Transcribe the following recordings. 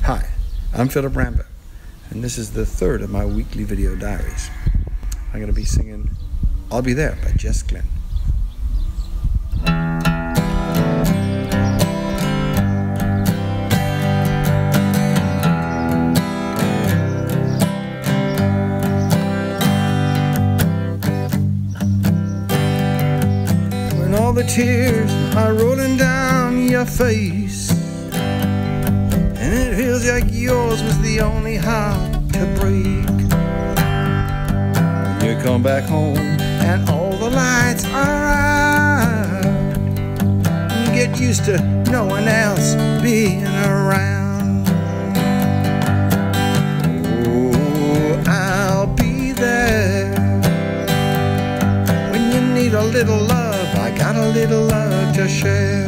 Hi, I'm Philip Rambo, and this is the third of my weekly video diaries. I'm going to be singing I'll Be There by Jess Glynne. When all the tears are rolling down your face, and it feels like yours was the only heart to break. You come back home and all the lights are out. You get used to no one else being around. Oh, I'll be there when you need a little love. I got a little love to share.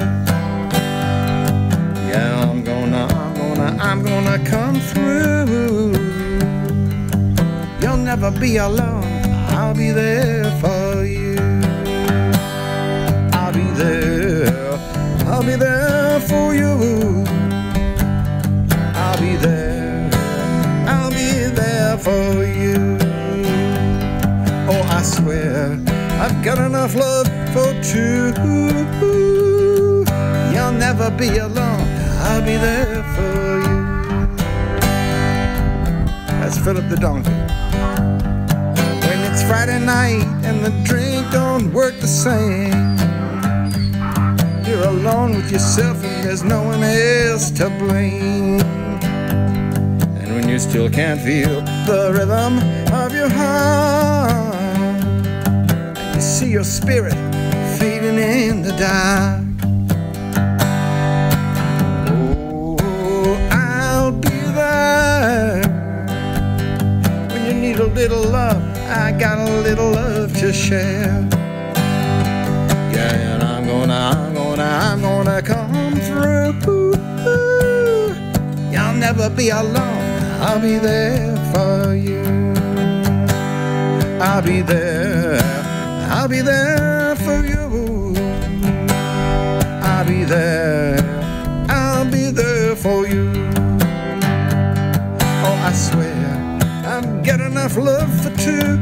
Yeah, I'm gonna come through. You'll never be alone. I'll be there for you. I'll be there. I'll be there for you. I'll be there. I'll be there for you. Oh, I swear I've got enough love for two. You'll never be alone. I'll be there for you. That's Philip the Donkey. When it's Friday night and the drink don't work the same, you're alone with yourself and there's no one else to blame. And when you still can't feel the rhythm of your heart, and you see your spirit fading in the dark, a little love, I got a little love to share. Yeah, and I'm gonna come through. You'll never be alone. I'll be there for you. I'll be there. I'll be there for you. I'll be there. I'll be there for you. Oh, I swear I've got enough love for two.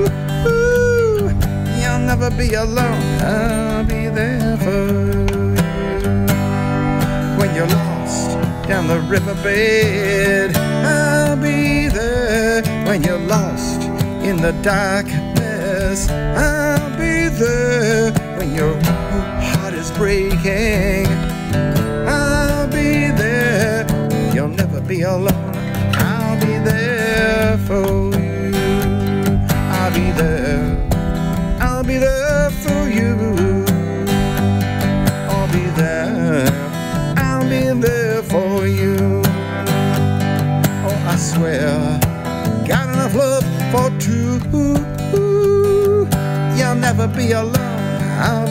You'll never be alone. I'll be there for you. When you're lost down the riverbed, I'll be there. When you're lost in the darkness, I'll be there. When your heart is breaking, I'll be there. You'll never be alone. I'll be there for you. I'll be there. I'll be there for you. I'll be there. I'll be there for you. Oh, I swear, got enough love for two. You'll never be alone. I'll